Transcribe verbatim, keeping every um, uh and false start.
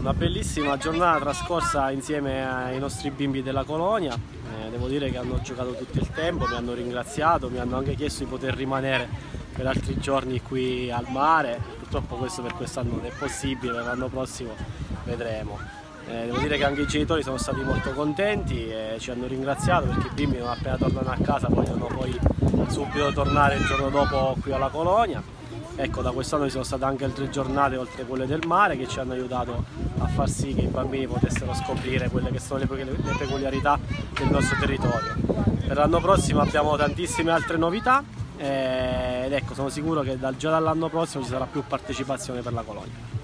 Una bellissima giornata trascorsa insieme ai nostri bimbi della colonia, eh, devo dire che hanno giocato tutto il tempo, mi hanno ringraziato, mi hanno anche chiesto di poter rimanere per altri giorni qui al mare. Purtroppo questo per quest'anno non è possibile, per l'anno prossimo vedremo. Eh, devo dire che anche i genitori sono stati molto contenti e ci hanno ringraziato, perché i bimbi non appena tornano a casa vogliono poi subito tornare il giorno dopo qui alla colonia. Ecco, da quest'anno ci sono state anche altre giornate oltre quelle del mare che ci hanno aiutato a far sì che i bambini potessero scoprire quelle che sono le peculiarità del nostro territorio. Per l'anno prossimo abbiamo tantissime altre novità ed ecco, sono sicuro che già dall'anno prossimo ci sarà più partecipazione per la colonia.